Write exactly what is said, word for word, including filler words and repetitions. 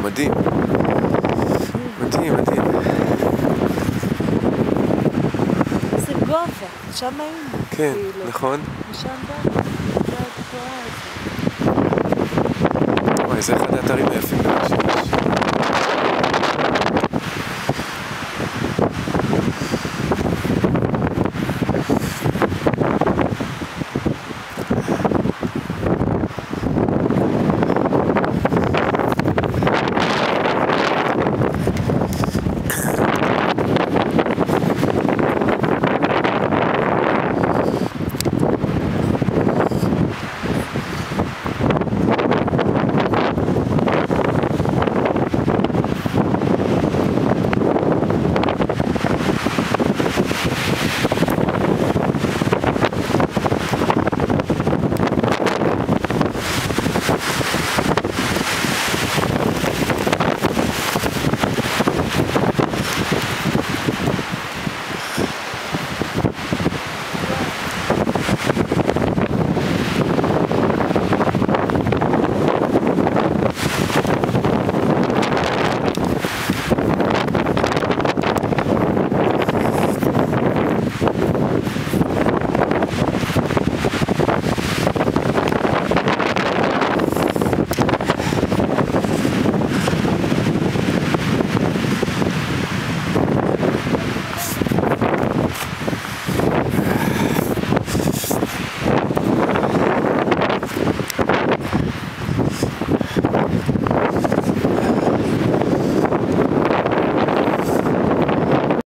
מדהים. מדהים, מדהים. זה גובה, שם היינו. כן, נכון. ושם גם, זה התקועה הזאת. וואי, זה אחד האתרים היפים גם שיש.